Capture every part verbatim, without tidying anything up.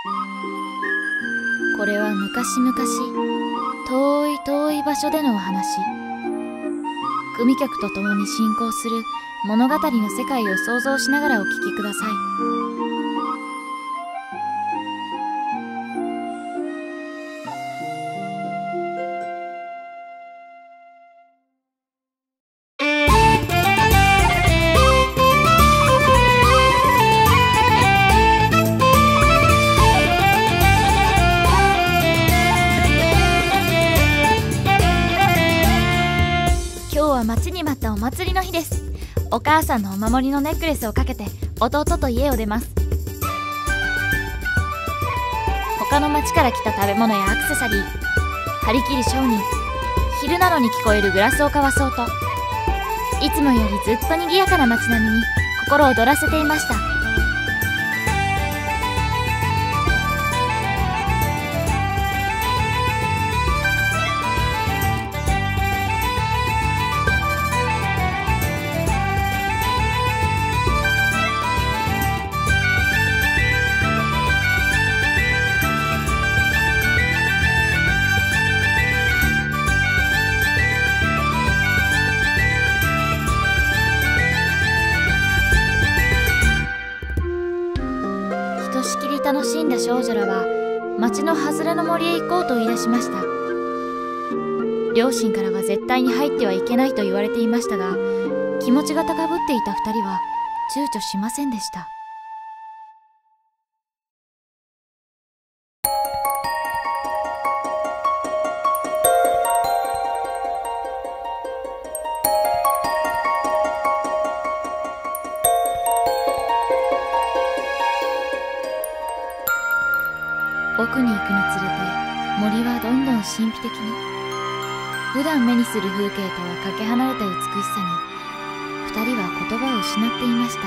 これは昔々遠い遠い場所でのお話。組曲とともに進行する物語の世界を想像しながらお聴きください。待ちに待ったお祭りの日です。お母さんのお守りのネックレスをかけて弟と家を出ます。他の町から来た食べ物やアクセサリー、張り切る商人、昼なのに聞こえるグラスを交わそうと、いつもよりずっと賑やかな街並みに心躍らせていました。しきり楽しんだ少女らは町の外れの森へ行こうと言い出しました。両親からは絶対に入ってはいけないと言われていましたが、気持ちが高ぶっていた二人は躊躇しませんでした。奥に行くにつれて森はどんどん神秘的に、普段目にする風景とはかけ離れた美しさに二人は言葉を失っていました。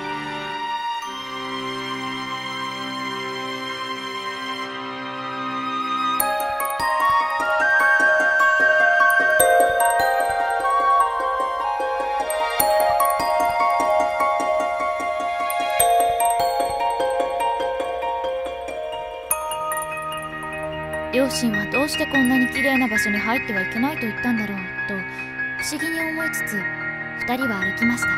両親はどうしてこんなに綺麗な場所に入ってはいけないと言ったんだろうと不思議に思いつつ、二人は歩きました。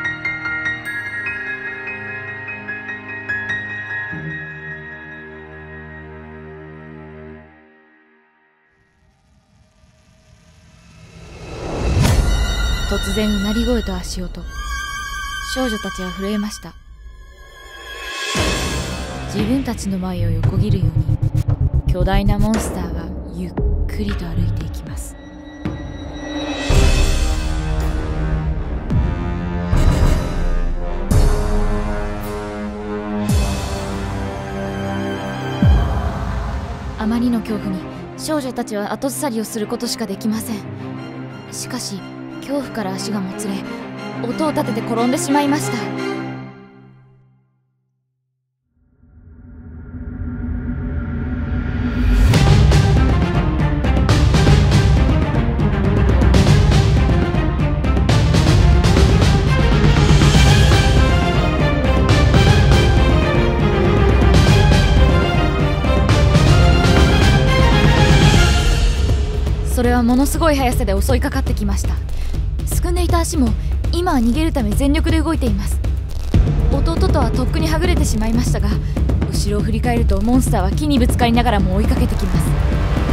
突然うなり声と足音、少女たちは震えました。自分たちの前を横切るように巨大なモンスターがゆっくりと歩いていきます。あまりの恐怖に少女たちは後ずさりをすることしかできません。しかし恐怖から足がもつれ、音を立てて転んでしまいました。それはものすごい速さで襲いかかってきました。すくんでいた足も今は逃げるため全力で動いています。弟とはとっくにはぐれてしまいましたが、後ろを振り返るとモンスターは木にぶつかりながらも追いかけてきます。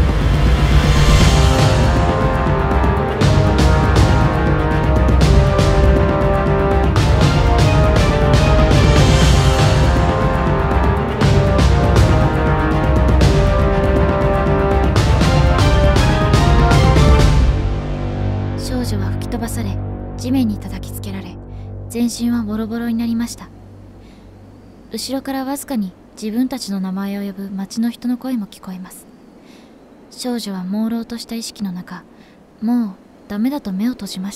少女は吹き飛ばされ、地面に叩きつけられ、全身はボロボロになりました。後ろからわずかに自分たちの名前を呼ぶ町の人の声も聞こえます。少女は朦朧とした意識の中、もうダメだと目を閉じました。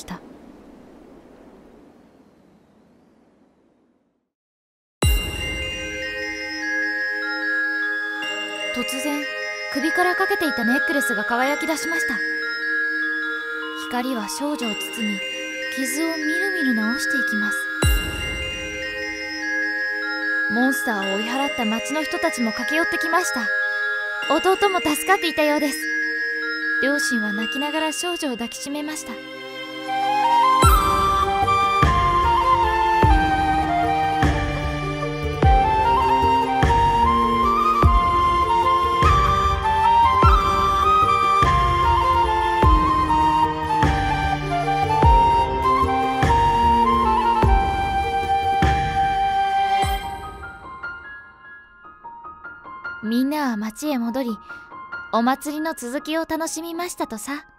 突然、首からかけていたネックレスが輝き出しました。光は少女を包み、傷をみるみる治していきます。 モンスターを追い払った町の人たちも駆け寄ってきました。弟も助かっていたようです。両親は泣きながら少女を抱きしめました。みんなは町へ戻り、お祭りの続きを楽しみましたとさ。